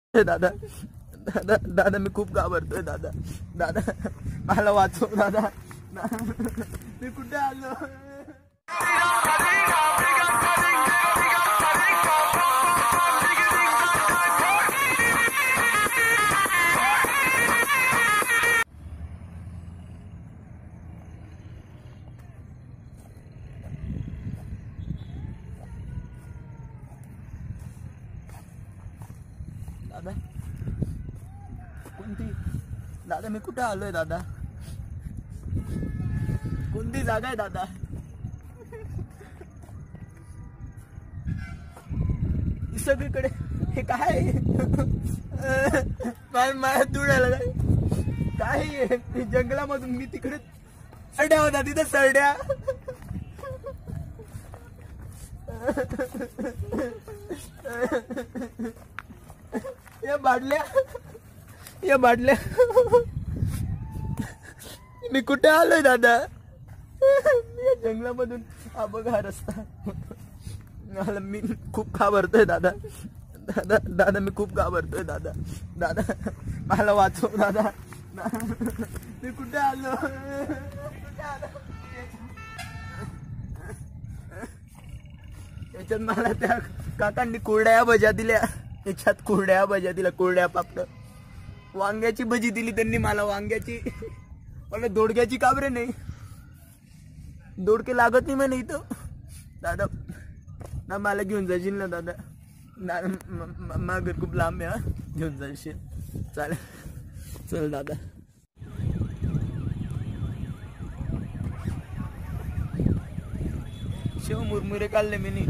दादा दादा दादा मी खूप घाबरतोय दादा दादा मला वाचव दादा मी कुठे आलो दादा कोणती दादा मी कुठे आलोय दादा कोणती जागा आहे दादा सगळीकडे हे काय माझ्या तुळायला काय जंगलामधून मी तिकडे सरड्या होता तिथे सरड्या या बाटल्या मी कुठे आलोय दादा या जंगलामधून हा बघा रस्ता मला मी खूप घाबरतोय दादा दादा दादा मी खूप घाबरतोय दादा दादा मला वाचव दादा मी कुठे आलो याच्यात मला त्या काकांनी कुरड्या भज्या दिल्या याच्यात कुरड्या भज्या दिल्या कुरड्या पापड वांग्याची भजी दिली त्यांनी मला वांग्याची मला दोडक्याची काबरे नाही दोडके लागत नाही म्हणे इथं दादा ना मला घेऊन जाशील ना दादा माझं घर खूप लांब आहे घेऊन जाशील चालेल चल दादा शेव मुरमुरे काढले मी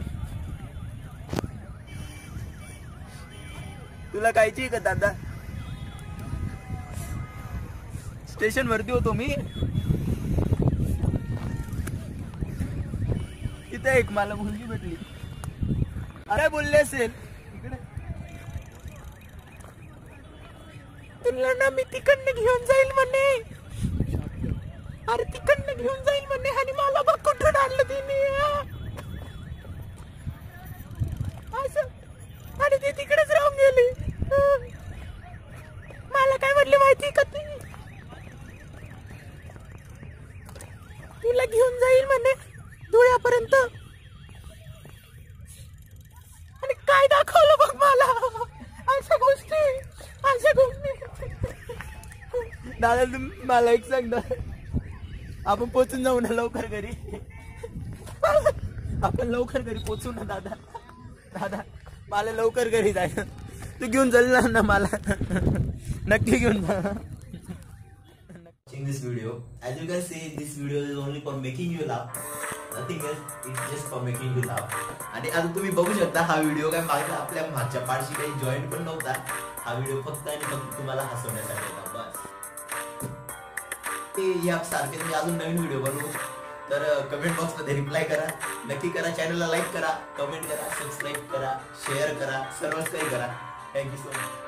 तुला कायची का दादा स्टेशन वरती होतो मी तिथे एक मला मुलगी भेटली अरे बोलले असेल तुला ना मी तिकडनं घेऊन जाईल म्हणे अरे तिकडनं घेऊन जाईल म्हणे आणि मला बघ कुठून आणलं तिने असं आणि ती तिकडेच राहून गेली मला काय म्हटले माहिती का ती तुला घेऊन जाईल म्हणे धुळ्यापर्यंत आणि काय दाखवलं बघ मला अशा गोष्टी दादा मला एक सांग आपण पोचून जाऊ ना लवकर घरी आपण लवकर घरी पोचू ना दादा दादा मला लवकर घरी जायचं तू घेऊन चालला ना मला नक्की घेऊन जा In this video, as you can see, this video is only for making you laugh. Nothing else. It's just for making you laugh. आणि आता तुम्ही बघू शकता हा व्हिडिओ काय मागच्या आपल्या मागच्या पार्टशी काही जॉईंट पण नव्हता. हा व्हिडिओ फक्त आणि फक्त तुम्हाला हसवण्यासाठी होता बस. ते या सारखे तुम्ही अजून नवीन व्हिडिओ बनवू तर कमेंट बॉक्स मध्ये रिप्लाय करा नक्की करा चॅनलला लाईक करा कमेंट करा सबस्क्राईब करा शेअर करा सर्वच काही करा थँक्यू सो मच.